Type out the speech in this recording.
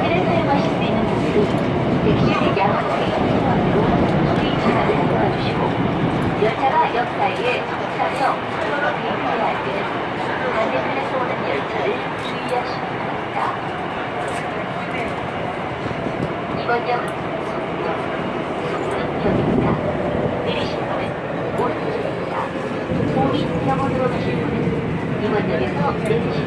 택시를 사용하실 수 있는 분들은 택시 대기 앞에 수리 차량을 도와주시고 열차가 역 사이에 정차되어 서로 대기해야 할 때는 반대편에서 오는 열차를 주의하시기 바랍니다. 이번 역은 속릉역입니다. 내리실 분은 오른쪽입니다. 호민병원으로 가실 분은 이번 역에서 내리실